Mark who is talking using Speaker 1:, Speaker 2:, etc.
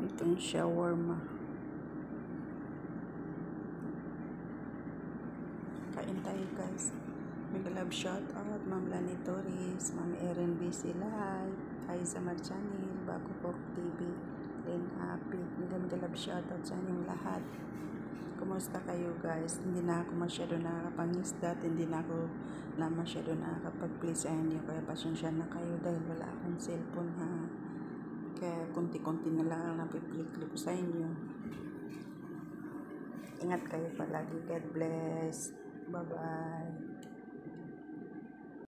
Speaker 1: Itong shawarma. Kain tayo guys. Mega love shout out Ma'am Lani Torres, Ma'am Erin BC Live, Aiza Marchani, Bago Pork TV, Len Happy. Mega love shout out sa inyong lahat. Kumusta kayo guys? Hindi na ako masyado nakakapangisda at hindi na ako masyado nakakapag-play sa inyo. Kaya pasensya na kayo dahil wala akong cellphone ha. Kaya kunti-kunti na lang ang napiplay-clip sa inyo. Ingat kayo palagi. God bless. Bye-bye.